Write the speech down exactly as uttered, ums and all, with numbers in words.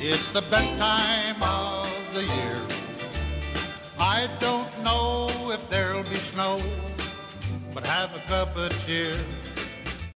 It's the best time of the year. I don't know if there'll be snow, but have a cup of cheer.